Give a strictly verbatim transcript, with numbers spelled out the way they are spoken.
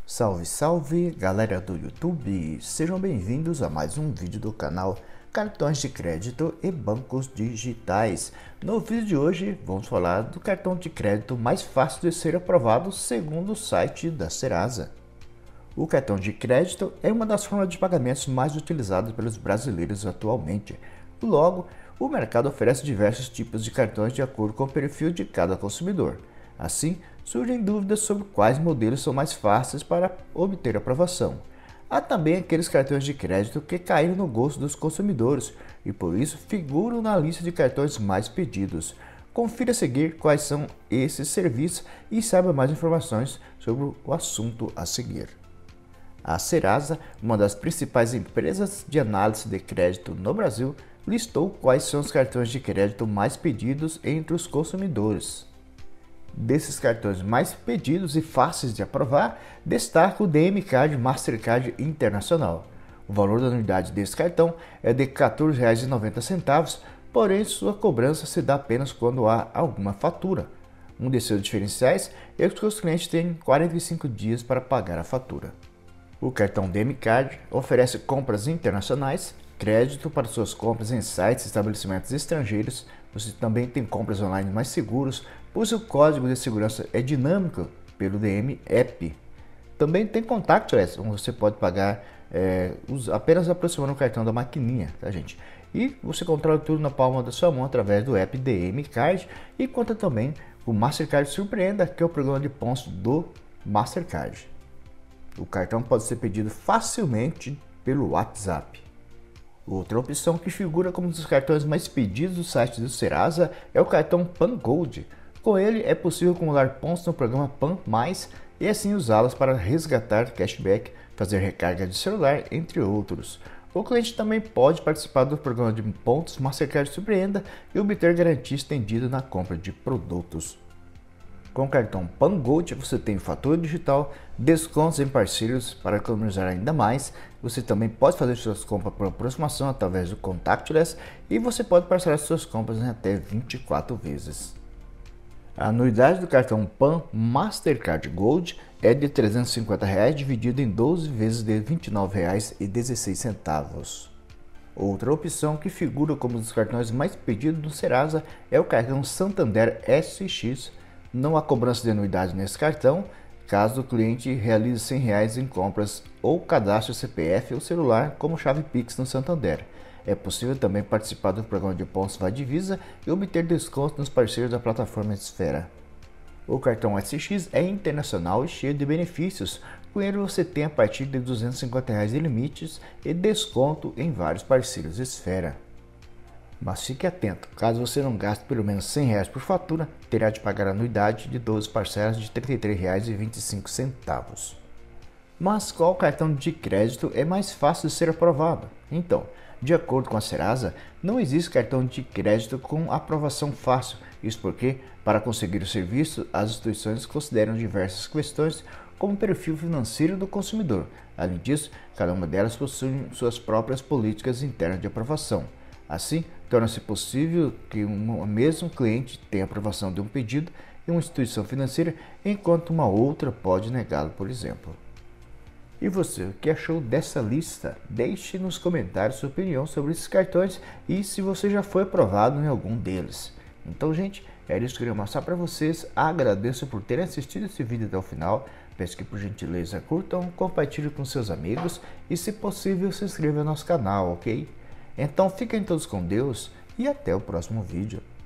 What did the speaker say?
Salve, salve, galera do YouTube! Sejam bem-vindos a mais um vídeo do canal Cartões de Crédito e Bancos Digitais. No vídeo de hoje vamos falar do cartão de crédito mais fácil de ser aprovado segundo o site da Serasa. O cartão de crédito é uma das formas de pagamentos mais utilizadas pelos brasileiros atualmente. Logo, o mercado oferece diversos tipos de cartões de acordo com o perfil de cada consumidor. Assim, surgem dúvidas sobre quais modelos são mais fáceis para obter aprovação. Há também aqueles cartões de crédito que caíram no gosto dos consumidores e por isso figuram na lista de cartões mais pedidos. Confira a seguir quais são esses serviços e saiba mais informações sobre o assunto a seguir. A Serasa, uma das principais empresas de análise de crédito no Brasil, listou quais são os cartões de crédito mais pedidos entre os consumidores. Desses cartões mais pedidos e fáceis de aprovar, destaca o D M Card Mastercard Internacional. O valor da anuidade desse cartão é de quatorze reais e noventa centavos, porém sua cobrança se dá apenas quando há alguma fatura. Um de seus diferenciais é que os clientes têm quarenta e cinco dias para pagar a fatura. O cartão D M Card oferece compras internacionais, crédito para suas compras em sites e estabelecimentos estrangeiros. Você também tem compras online mais seguros, pois o código de segurança é dinâmico pelo D M App. Também tem contactless, onde você pode pagar é, apenas aproximando o cartão da maquininha, tá, gente? E você controla tudo na palma da sua mão através do app D M Card e conta também o Mastercard Surpreenda, que é o programa de pontos do Mastercard. O cartão pode ser pedido facilmente pelo WhatsApp. Outra opção que figura como um dos cartões mais pedidos do site do Serasa é o cartão Pan Gold. Com ele é possível acumular pontos no programa Pan Mais e assim usá-los para resgatar cashback, fazer recarga de celular, entre outros. O cliente também pode participar do programa de pontos Mastercard Surpreenda e obter garantia estendida na compra de produtos. Com o cartão Pan Gold você tem fatura digital, descontos em parceiros para economizar ainda mais. Você também pode fazer suas compras por aproximação através do contactless e você pode parcelar suas compras em até vinte e quatro vezes. A anuidade do cartão Pan Mastercard Gold é de trezentos e cinquenta reais dividido em doze vezes de vinte e nove reais e dezesseis centavos. Outra opção que figura como um dos cartões mais pedidos do Serasa é o cartão Santander S X. Não há cobrança de anuidade nesse cartão, caso o cliente realize cem reais em compras ou cadastre o C P F ou celular como chave Pix no Santander. É possível também participar do programa de pontos Vai Divisa e obter desconto nos parceiros da plataforma Esfera. O cartão S X é internacional e cheio de benefícios. Com ele você tem a partir de duzentos e cinquenta reais de limites e desconto em vários parceiros Esfera. Mas fique atento, caso você não gaste pelo menos cem reais por fatura, terá de pagar a anuidade de doze parcelas de trinta e três reais e vinte e cinco centavos. Mas qual cartão de crédito é mais fácil de ser aprovado? Então, de acordo com a Serasa, não existe cartão de crédito com aprovação fácil. Isso porque, para conseguir o serviço, as instituições consideram diversas questões como o perfil financeiro do consumidor. Além disso, cada uma delas possui suas próprias políticas internas de aprovação. Assim, torna-se possível que um mesmo cliente tenha aprovação de um pedido em uma instituição financeira, enquanto uma outra pode negá-lo, por exemplo. E você, o que achou dessa lista? Deixe nos comentários sua opinião sobre esses cartões e se você já foi aprovado em algum deles. Então, gente, era isso que eu queria mostrar para vocês. Agradeço por terem assistido esse vídeo até o final. Peço que, por gentileza, curtam, compartilhem com seus amigos e, se possível, se inscrevam no nosso canal, ok? Então fiquem todos com Deus e até o próximo vídeo.